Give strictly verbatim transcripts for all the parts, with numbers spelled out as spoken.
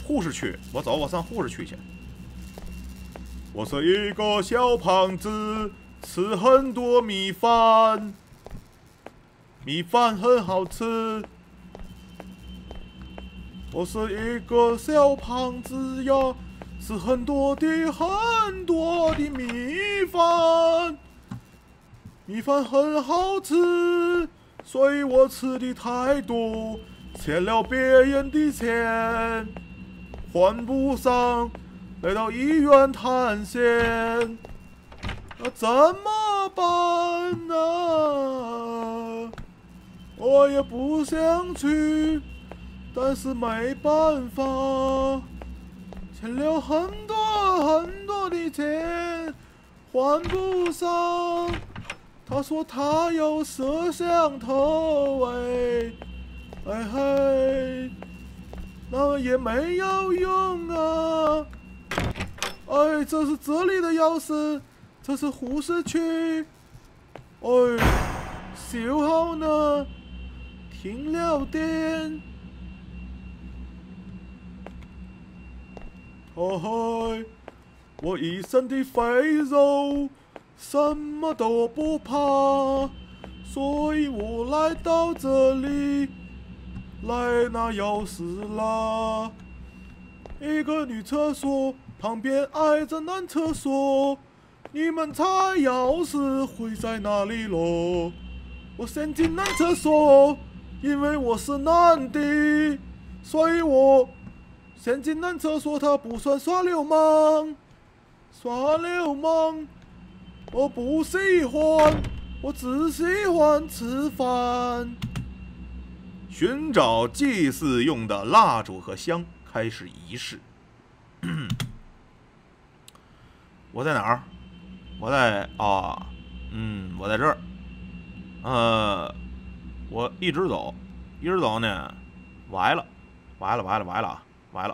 护士区，我走，我上护士区去。我是一个小胖子，吃很多米饭，米饭很好吃。我是一个小胖子呀，吃很多的很多的米饭，米饭很好吃，所以我吃的太多，欠了别人的钱，还不上，来到医院探险，那怎么办呢？我也不想去，但是没办法，欠了很多很多的钱，还不上。他说他有摄像头，哎，哎嘿，那也没有用啊。哎，这是这里的钥匙，这是护士区。哎，幸好呢，停了电。哦嘿，我一身的肥肉，什么都不怕，所以我来到这里来拿钥匙啦。一个女厕所旁边挨着男厕所，你们猜钥匙会在哪里咯？我先进男厕所，因为我是男的，所以我先进男厕所，他不算耍流氓。耍流氓，我不喜欢，我只喜欢吃饭。寻找祭祀用的蜡烛和香，开始仪式。我在哪儿？我在啊，嗯，我在这儿。呃，我一直走，一直走呢，歪了，歪了，歪了，歪了啊，歪了。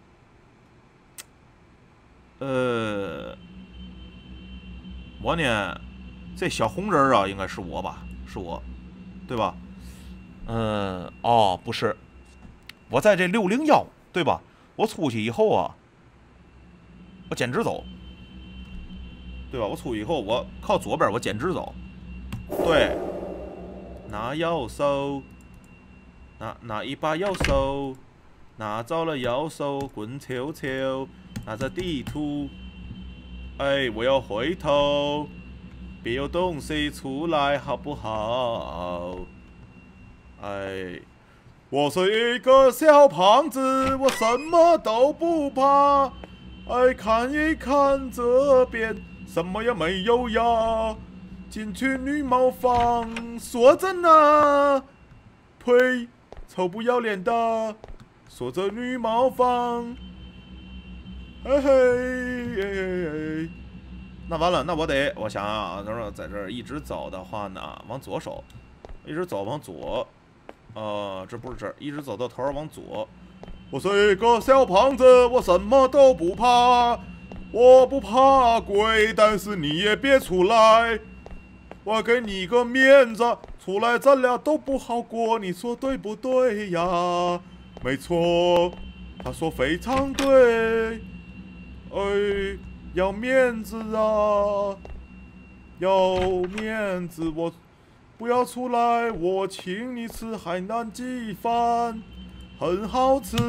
呃，我呢，这小红人啊，应该是我吧？是我，对吧？呃，哦，不是，我在这六零幺，对吧？我出去以后啊，我简直走，对吧？我出去以后，我靠左边，我简直走，对，拿钥匙，拿拿一把钥匙，拿走了钥匙，滚球球。拿着地图，哎，我要回头，别有东西出来，好不好？哎，我是一个小胖子，我什么都不怕。哎，看一看这边，什么也没有呀。进去绿帽房，说着呢，呸，臭不要脸的，说着绿帽房。嘿嘿嘿嘿嘿，那完了，那我得，我想啊，他说在这儿一直走的话呢，往左手，一直走往左，呃，这不是这儿，一直走到头往左。我是一个小胖子，我什么都不怕，我不怕鬼，但是你也别出来，我给你个面子，出来咱俩都不好过，你说对不对呀？没错，他说非常对。哎，要面子啊！要面子，我不要出来，我请你吃海南鸡饭，很好吃。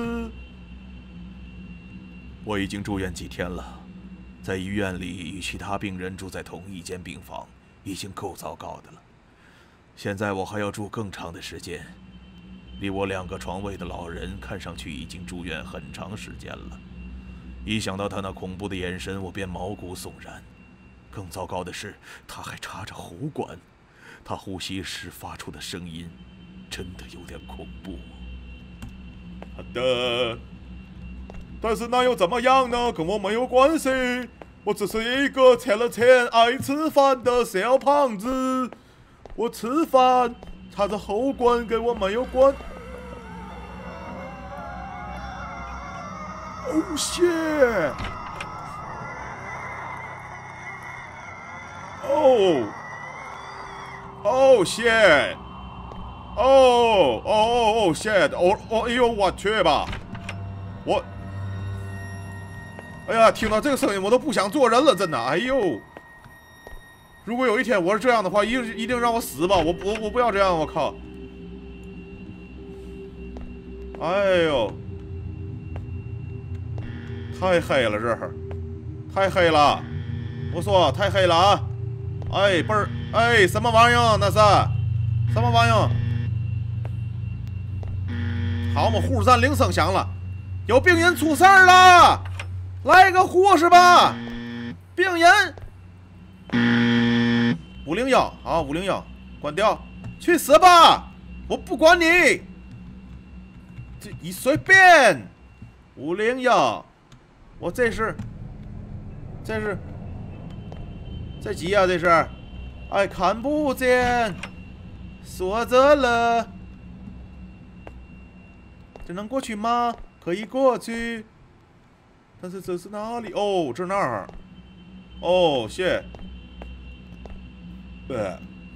我已经住院几天了，在医院里与其他病人住在同一间病房，已经够糟糕的了。现在我还要住更长的时间，离我两个床位的老人看上去已经住院很长时间了。一想到他那恐怖的眼神，我便毛骨悚然。更糟糕的是，他还插着喉管，他呼吸时发出的声音，真的有点恐怖。好的，但是那又怎么样呢？跟我没有关系，我只是一个欠了钱、爱吃饭的小胖子。我吃饭插着喉管，跟我没有关。Oh shit! Oh! Oh shit! Oh! Oh! Oh shit! 哦哦！哎呦我去吧！我哎呀，听到这个声音我都不想做人了，真的。哎呦，如果有一天我是这样的话，一定一定让我死吧！我我我不要这样，我靠！哎呦，太黑了，这儿太黑了，我说太黑了啊！哎，倍儿哎，什么玩意儿？那是什么玩意儿？好嘛，护士站铃声响了，有病人出事儿了，来个护士吧！病人五零幺，好，五零幺，关掉，去死吧！我不管你，这你随便。五零幺，我这是，这是，这几呀、啊？这是，哎，看不见，锁着了。这能过去吗？可以过去，但是这是哪里？哦，这那儿。哦，谢。对。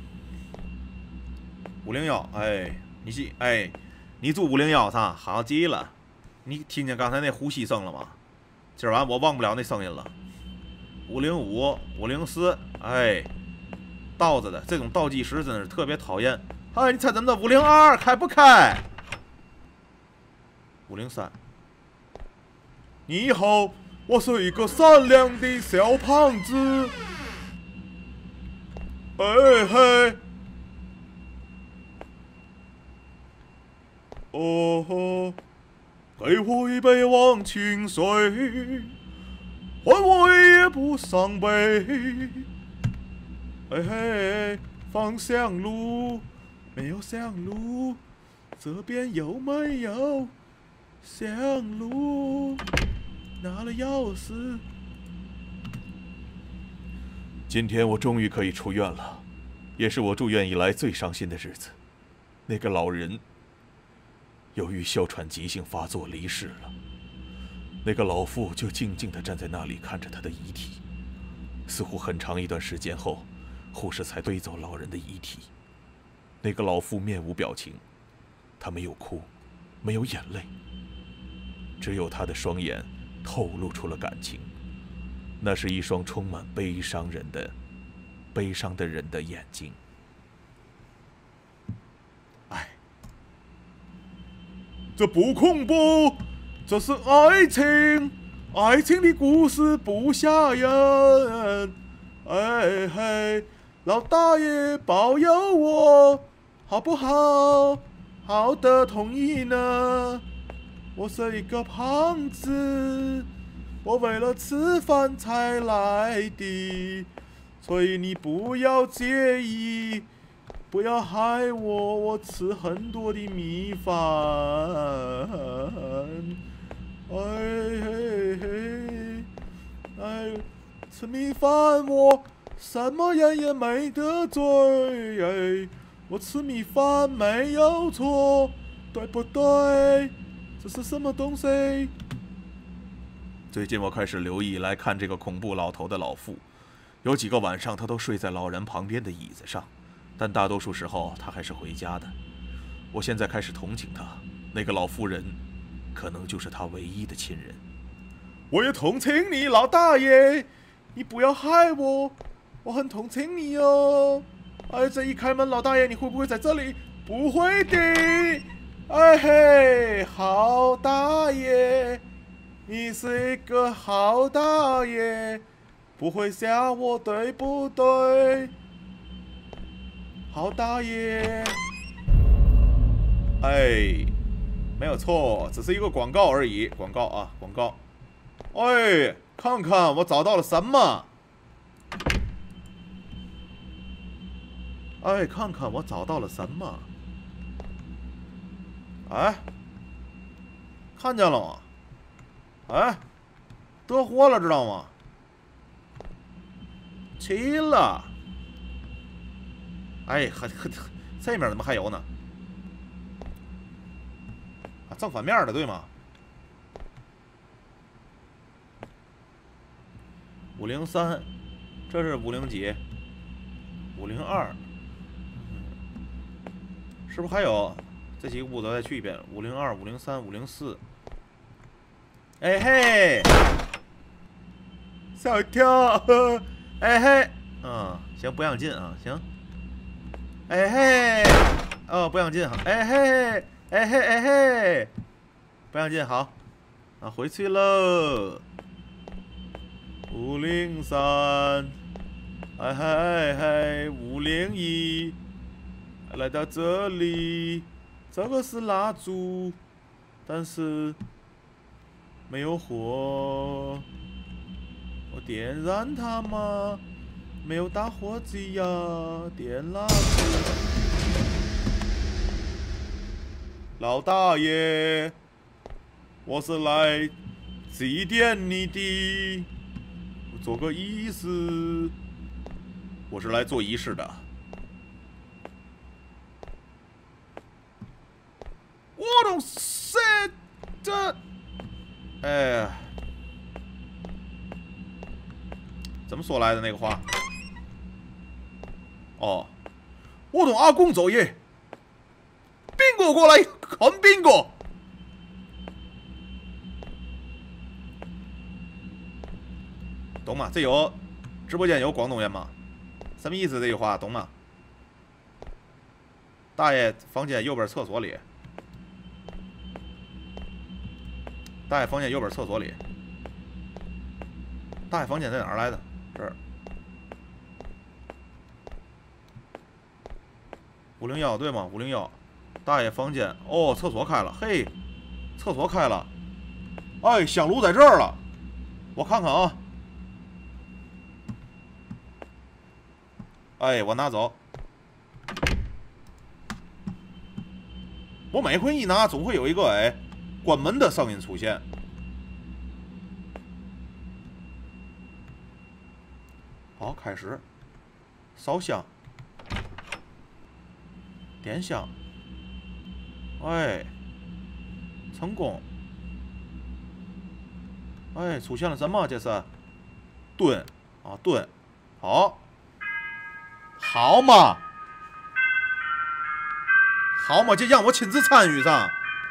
五零幺，哎，你是哎，你住五零幺上，好极了。你听见刚才那呼吸声了吗？今儿晚我忘不了那声音了。五零五、五零四，哎，倒着的这种倒计时真是特别讨厌。哎，你猜怎么的？五零二开不开？五零三，你好，我是一个善良的小胖子。哎嘿，哦吼，给我一杯忘情水，换我也不伤悲。哎嘿，方向路没有向路，这边有没有？向路，拿了钥匙。今天我终于可以出院了，也是我住院以来最伤心的日子。那个老人由于哮喘急性发作离世了，那个老妇就静静地站在那里看着他的遗体。似乎很长一段时间后，护士才推走老人的遗体。那个老妇面无表情，她没有哭，没有眼泪。只有他的双眼透露出了感情，那是一双充满悲伤人的、悲伤的人的眼睛。哎，这不恐怖，这是爱情，爱情的故事不吓人。哎嘿，老大爷保佑我，好不好？好的，同意呢。我是一个胖子，我为了吃饭才来的，所以你不要介意，不要害我，我吃很多的米饭。哎嘿嘿，哎，吃米饭我什么人也没得罪，哎，我吃米饭没有错，对不对？这是什么东西？最近我开始留意来看这个恐怖老头的老妇，有几个晚上他都睡在老人旁边的椅子上，但大多数时候他还是回家的。我现在开始同情他，那个老妇人可能就是他唯一的亲人。我也同情你，老大爷，你不要害我，我很同情你哦。哎，这一开门，老大爷，你会不会在这里？不会的。哎嘿，好大爷，你是一个好大爷，不会吓我对不对？好大爷，哎，没有错，只是一个广告而已，广告啊，广告。哎，看看我找到了什么？哎，看看我找到了什么？哎，看见了吗？哎，得货了，知道吗？齐了。哎，还还这面怎么还有呢？啊，正反面的对吗？五零三，这是五零几？五零二，是不是还有？这几个步骤再去一遍：五零二、五零三、五零四。哎嘿， 吓我一跳。哎嘿，嗯，行，不让进啊，行。哎嘿，哦，不让进哈。哎嘿，哎嘿，哎嘿，不让进好。啊，回去喽。五零三，哎嗨哎嗨，五零一，来到这里，这个是蜡烛，但是没有火。我点燃它吗？没有打火机呀，点蜡烛。老大爷，我是来祭奠你的，做个仪式。我是来做仪式的。我don't say 这，哎呀。怎么说来的那个话？哦，我同阿公做嘢，边个过来看边个？懂吗？这有直播间有广东人吗？什么意思？这句话懂吗？大爷房间右边厕所里，大爷房间右边厕所里，大爷房间在哪儿来的？这儿，五零幺对吗？五零幺，大爷房间哦，厕所开了，嘿，厕所开了，哎，香炉在这儿了，我看看啊，哎，我拿走，我每回一拿，总会有一个哎关门的声音出现。好，开始烧香。点香，哎，成功，哎，出现了什么？这是炖啊，炖，好，好嘛，好嘛，就让我亲自参与上。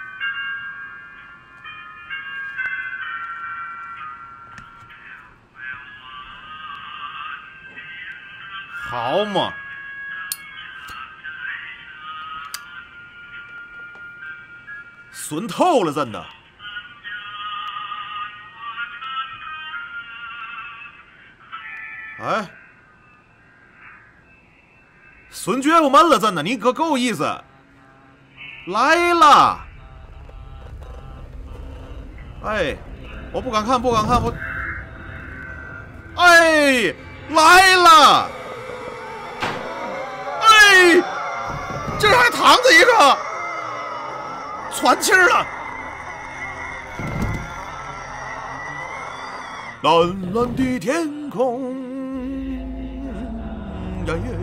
好嘛。损透了，真的。哎，损觉悟闷了，真的，你可够意思。来了，哎，我不敢看，不敢看，我，哎，来了，哎，这还躺着一个。喘气儿了，蓝蓝的天空呀耶，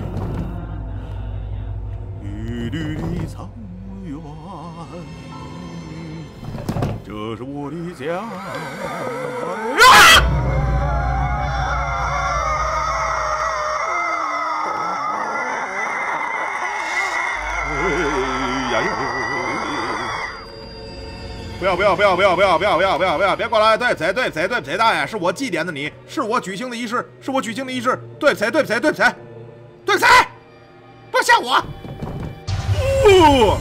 绿绿的草原，这是我的家。啊！哎呀呀！不要不要不要不要不要不要不要不要不要！别过来！对不起对不起对不起，大爷，是我祭奠的你，是我举行的仪式，是我举行的仪式。对不起对不起对不起对不起，不要吓我！哦，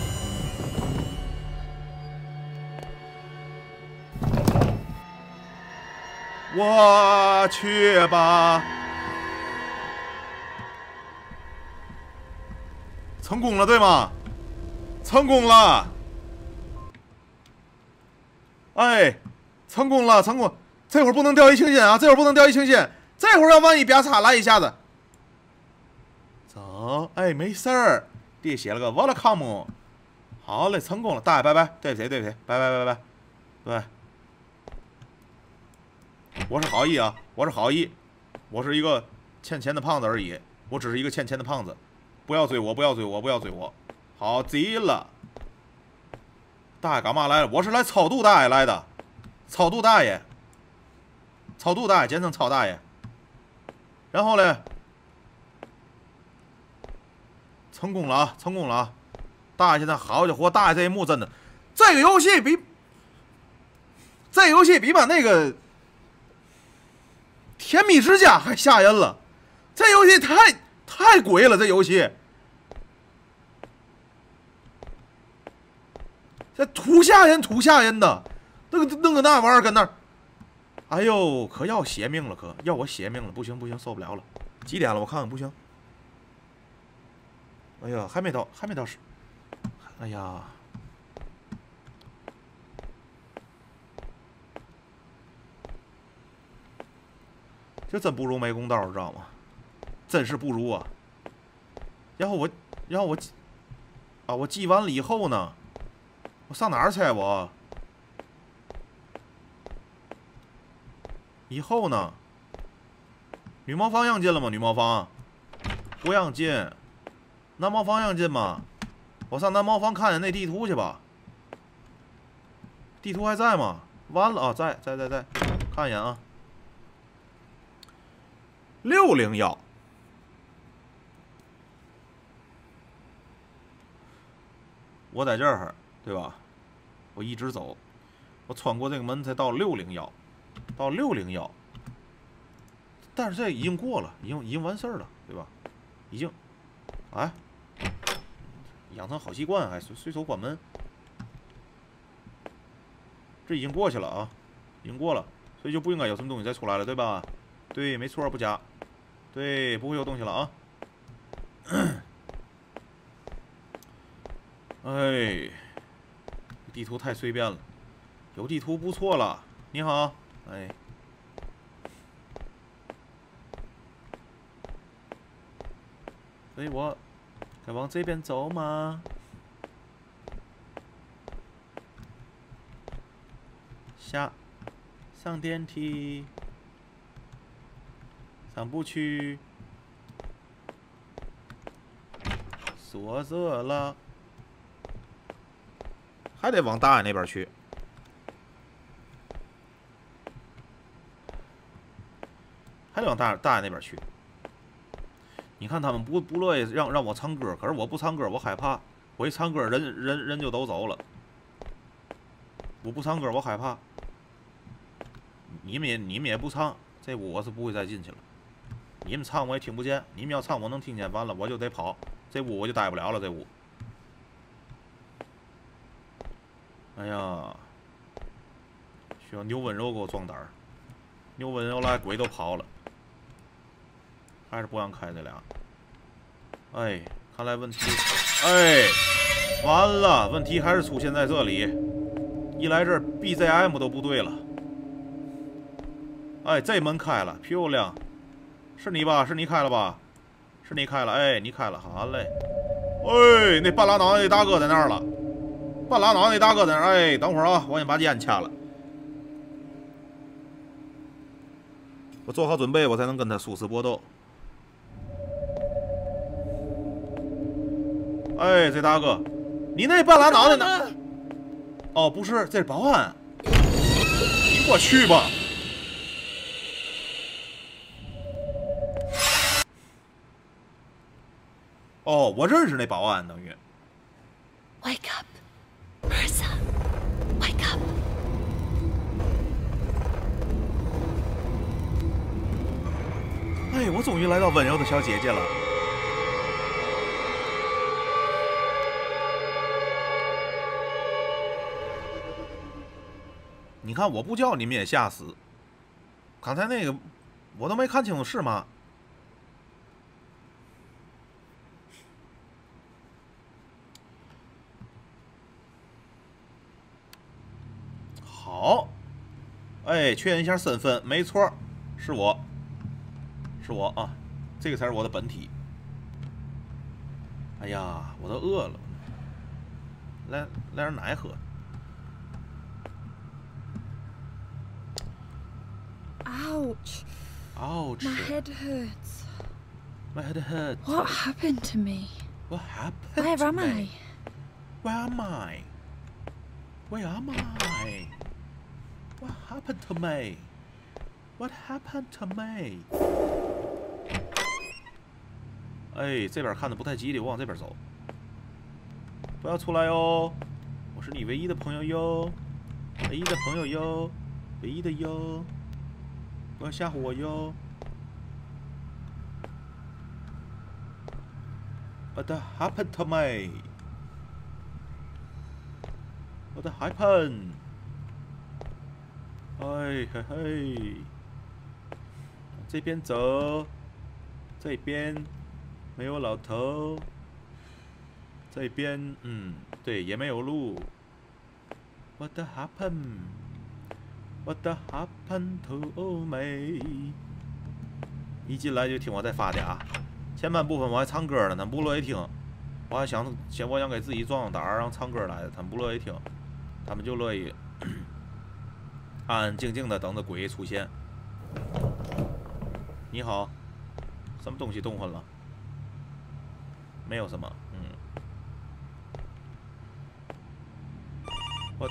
我去吧，成功了对吗？成功了。哎，成功了，成功！这会儿不能掉以轻心啊！这会儿不能掉以轻心，这会儿要万一啪嚓来一下子，走！哎，没事儿，地写了个 welcome。好嘞，成功了，大爷拜拜，对不起对不起，拜拜拜拜，对，我是好意啊，我是好意，我是一个欠钱的胖子而已，我只是一个欠钱的胖子，不要追我，不要追我，不要追我，好极了。大爷干嘛来了？我是来超度大爷来的，超度大爷，超度大爷，简称超大爷。然后呢，成功了啊，成功了啊！大爷现在好家伙，大爷这一幕真的，这个游戏比这个游戏比把那个甜蜜之家还吓人了，这游戏太太鬼了，这游戏。这图吓人，图吓人的，那个弄个那玩意儿搁那儿，哎呦，可要邪命了，可要我邪命了，不行不行，受不了了。几点了？我看看，不行。哎呀，还没到，还没到十。哎呀，这真不如没公道，知道吗？真是不如啊。然后我，然后我，啊，我记完了以后呢？我上哪儿去？我以后呢？女魔方让进了吗？女魔方不让进，男魔方让进吗？我上男魔方看看那地图去吧。地图还在吗？完了啊，在在在在，看一眼啊。六零幺，我在这儿。对吧？我一直走，我穿过这个门才到六零幺，到六零幺。但是这已经过了，已经已经完事儿了，对吧？已经，哎，养成好习惯，还随随手关门。这已经过去了啊，已经过了，所以就不应该有什么东西再出来了，对吧？对，没错，不假。对，不会有东西了啊。哎。地图太随便了，有地图不错了。你好，哎，所以我该往这边走吗？下，上电梯，上不去，锁着了。还得往大爷那边去，还得往大大爷那边去。你看他们不不乐意让让我唱歌，可是我不唱歌，我害怕。我一唱歌，人人人就都走了。我不唱歌，我害怕。你们也你们也不唱，这屋我是不会再进去了。你们唱我也听不见，你们要唱我能听见，完了我就得跑，这屋我就待不了了，这屋。哎呀，需要牛温柔给我壮胆儿，牛温柔来，鬼都跑了，还是不让开这俩。哎，看来问题，哎，完了，问题还是出现在这里。一来这儿 B Z M 都不对了。哎，这门开了，漂亮，是你吧？是你开了吧？是你开了，哎，你开了，好嘞。哎，那半拉脑袋那大哥在那儿了。半拉脑袋那大哥在那儿，哎，等会儿啊，我先把烟掐了。我做好准备，我才能跟他殊死搏斗。哎，这大哥，你那半拉脑袋呢？哦，不是，这是保安。你给我去吧。哦，我认识那保安，等于。 Wake up. Marissa, wake up. 哎，我终于来到温柔的小姐姐了。你看，我不叫你们也吓死。刚才那个，我都没看清楚是吗？好，哎，确认一下身份，没错，是我，是我啊，这个才是我的本体。哎呀，我都饿了，来来点奶喝。 Ouch. Ouch. My head hurts. My head hurts. What happened to me? What happened Where to am me? I? Where am I? Where am I? What happened to me? What happened to me? 哎，这边看的不太吉利，我往这边走。不要出来哟！我是你唯一的朋友哟，唯一的朋友哟，唯一的哟。 我要下火哟。What happened to me? What happened? 哎嘿嘿，这边走，这边没有老头，这边嗯，对，也没有路。What happened? What happened to me? 一进来就听我在发嗲，前半部分我还唱歌呢，他们不乐意听。我还想，想我想给自己壮壮胆儿，让唱歌来的，他们不乐意听，他们就乐意安安静静的等着鬼出现。你好，什么东西动魂了？没有什么，嗯。我。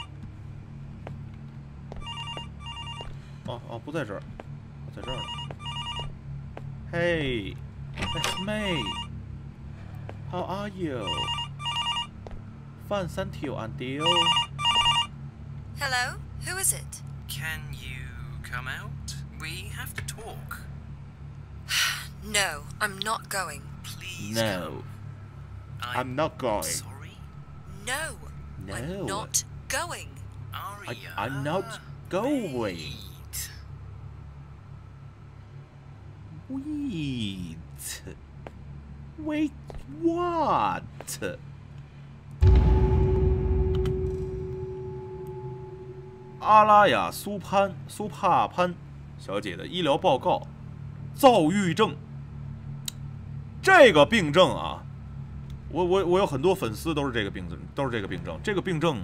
哦哦，不在这儿，我在这儿呢。Hey, it's me. How are you? Fine, thank you, and you? Hello? Who is it? Can you come out? We have to talk. No, I'm not going. Please No, come. I'm not going. Sorry? No, No. I'm not going. Aria. I, I'm not going. Wait. Wait. Wait, what? 阿拉雅苏潘苏帕潘小姐的医疗报告：躁郁症。这个病症啊，我我我有很多粉丝都是这个病症，都是这个病症。这个病症，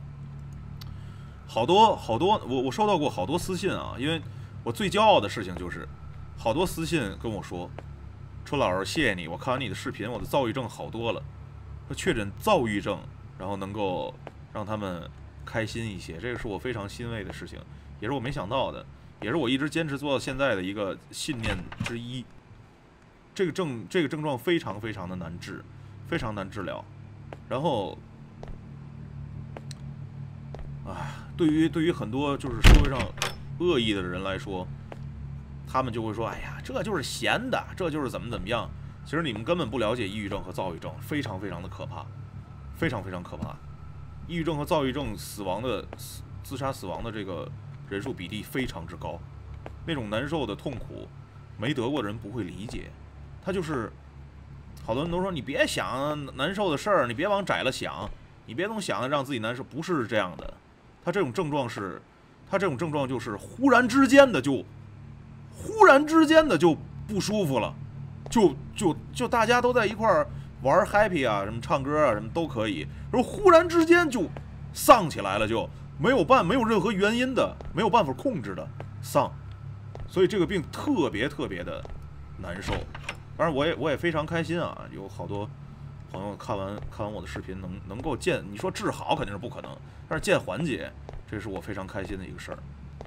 好多好多，我我收到过好多私信啊，因为我最骄傲的事情就是，好多私信跟我说，春老师谢谢你，我看完你的视频，我的躁郁症好多了，说确诊躁郁症，然后能够让他们开心一些，这个是我非常欣慰的事情，也是我没想到的，也是我一直坚持做到现在的一个信念之一。这个症这个症状非常非常的难治，非常难治疗。然后，唉，对于对于很多就是社会上恶意的人来说，他们就会说：“哎呀，这就是闲的，这就是怎么怎么样。”其实你们根本不了解抑郁症和躁郁症，非常非常的可怕，非常非常可怕。抑郁症和躁郁症死亡的自杀死亡的这个人数比例非常之高，那种难受的痛苦，没得过的人不会理解。他就是，好多人都说你别想难受的事儿，你别往窄了想，你别总想着让自己难受，不是这样的。他这种症状是，他这种症状就是忽然之间的就，忽然之间的就不舒服了，就就就大家都在一块儿玩 happy 啊，什么唱歌啊，什么都可以，然后忽然之间就丧起来了，就没有办没有任何原因的，没有办法控制的丧，所以这个病特别特别的难受。当然，我也我也非常开心啊，有好多朋友看完看完我的视频能能够见，你说治好肯定是不可能，但是见缓解，这是我非常开心的一个事儿。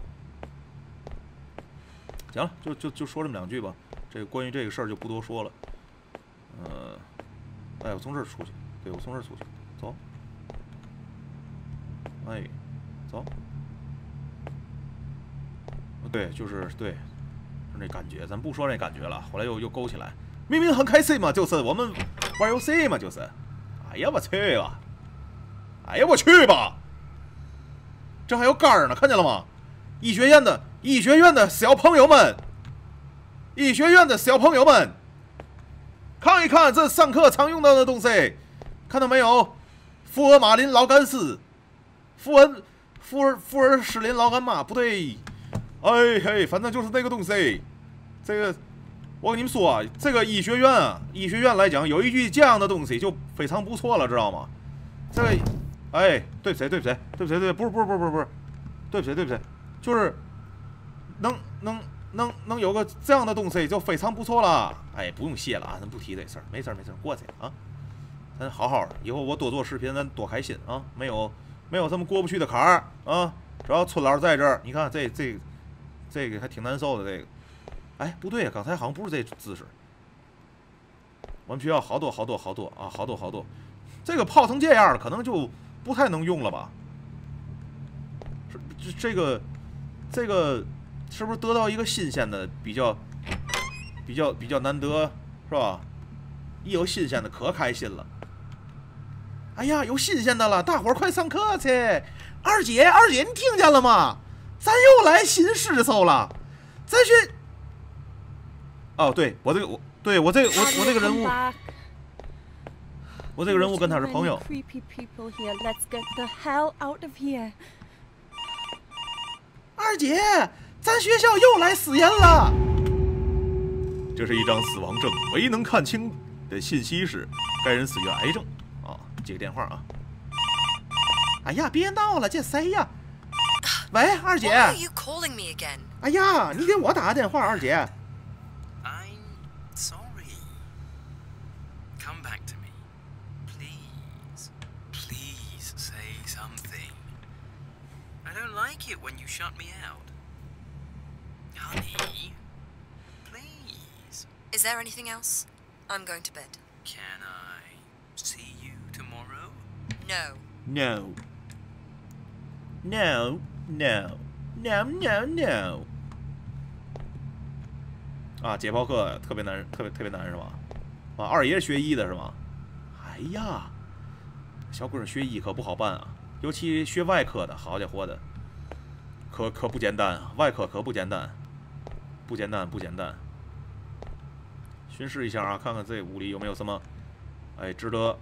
行了，就就就说这么两句吧，这个关于这个事儿就不多说了。呃，哎，我从这儿出去，对，我从这儿出去，走。哎，走。对，就是对，是那感觉，咱不说那感觉了，后来又又勾起来。明明很开心嘛，就是我们玩游戏嘛，就是。哎呀，我去吧！哎呀，我去吧！这还有杆儿呢，看见了吗？医学院的医学院的小朋友们，医学院的小朋友们，看一看这上课常用到的东西，看到没有？福尔马林劳甘斯，福尔福尔福尔施林劳甘马，不对，哎嘿，反正就是那个东西。这个，我跟你们说啊，这个医学院啊，医学院来讲，有一句这样的东西就非常不错了，知道吗？这个，哎，对不起，对不起，对不起，对，不是，不是，不是，不是，不是，对不起，对不起，就是能能能能有个这样的东西就非常不错了。哎，不用谢了啊，咱不提这事儿，没事儿，没事儿，过去啊。咱好好的，以后我多做视频，咱多开心啊！没有没有这么过不去的坎儿啊！只要春老在这儿，你看这这这个还挺难受的。这个，哎，不对，刚才好像不是这姿势。我们学校好多好多好多啊，好多好多，这个泡成这样了，可能就不太能用了吧？这这个这个是不是得到一个新鲜的，比较比较比较难得，是吧？一有新鲜的可开心了。哎呀，有新鲜的了，大伙儿快上课去！二姐，二姐，你听见了吗？咱又来新势头了，咱去。哦，对我这个我，对我这个我我这个人物，我这个人物跟他是朋友。二姐，咱学校又来死人了。这是一张死亡证，唯一能看清的信息是该人死于癌症。啊，接个电话啊。哎呀，别闹了，这谁呀？喂，二姐。 Why are you calling me again? 哎呀，你给我打个电话，二姐。 I'm sorry. Come back to me. Please. Please say something. I don't like it when you shut me out. Honey. Please. Is there anything else? I'm going to bed. Can I see you tomorrow? No. No. No. No. No. No. No. 啊，解剖课特别难，特别特别难是吧？啊，二爷学医的是吗？哎呀，小鬼儿学医可不好办啊，尤其学外科的，好家伙的，可可不简单啊，外科可不简单，不简单不简单。巡视一下啊，看看这屋里有没有什么，哎，值得。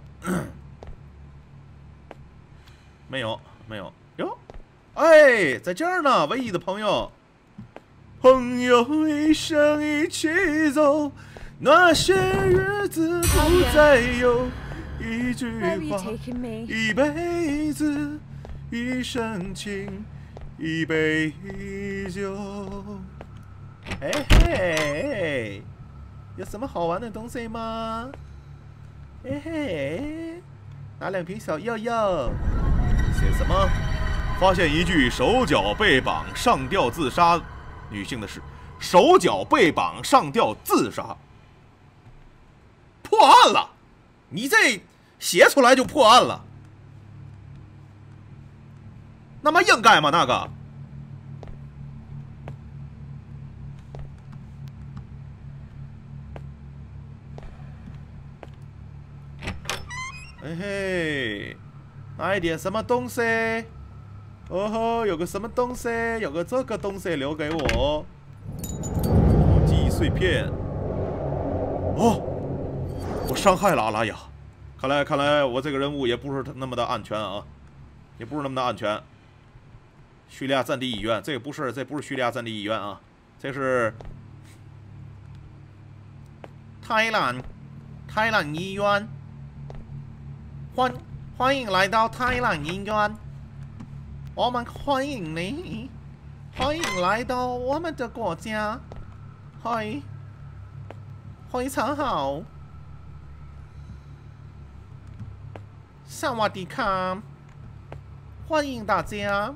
没有，没有哟，哎，在这儿呢，唯一的朋友。朋友一生一起走，那些日子不再有。一句话，一辈子，一生情，一杯酒。嘿嘿，有什么好玩的东西吗？嘿嘿，拿两瓶小药药。写什么？发现一具手脚被绑上吊自杀。女性的事，手脚被绑上吊自杀，破案了！你这写出来就破案了，那么应该吗？那个，嘿嘿，拿一点什么东西？哦吼，有个什么东西，有个这个东西留给我。哦，记忆碎片。哦，我伤害了阿拉雅。看来，看来我这个人物也不是那么的安全啊，也不是那么的安全。叙利亚战地医院，这个不是，这不是叙利亚战地医院啊，这是泰兰，泰兰医院。欢欢迎来到泰兰医院。我们欢迎你，欢迎来到我们的国家，嗨，非常好，萨瓦迪卡，欢迎大家，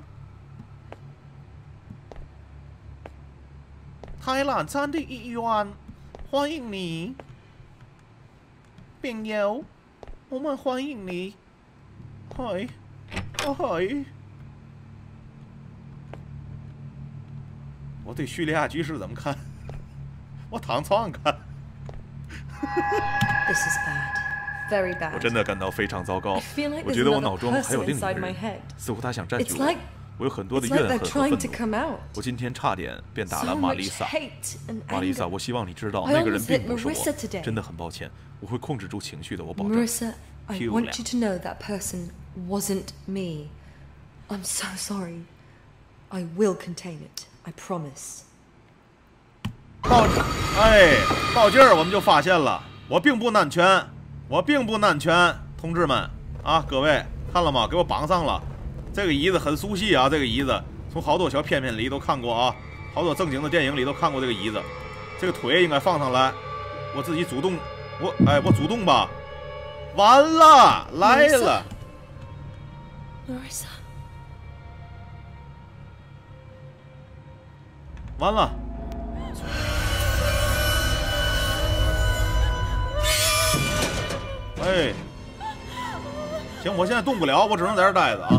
泰兰战地医院，欢迎你，朋友，我们欢迎你，嗨，哦嗨。我对叙利亚局势怎么看？我躺床上看。 This is bad, very bad. 我真的感到非常糟糕。我觉得我脑中还有另一个人，似乎他想占据我。我有很多的怨恨和愤怒。我今天差点便打了玛丽萨。玛丽萨，我希望你知道，那个人并不是我。真的很抱歉，我会控制住情绪的，我保证。 Marissa, I want you to know that person wasn't me. I'm so sorry. I will contain it. I promise. 到，哎，到这儿我们就发现了，我并不男权，我并不男权，同志们啊，各位看了吗？给我绑上了。这个椅子很熟悉啊，这个椅子从好多小片片里都看过啊，好多正经的电影里都看过这个椅子。这个腿应该放上来，我自己主动，我哎，我主动吧。完了，来了。 Marissa. 完了，哎，行，我现在动不了，我只能在这儿待着啊。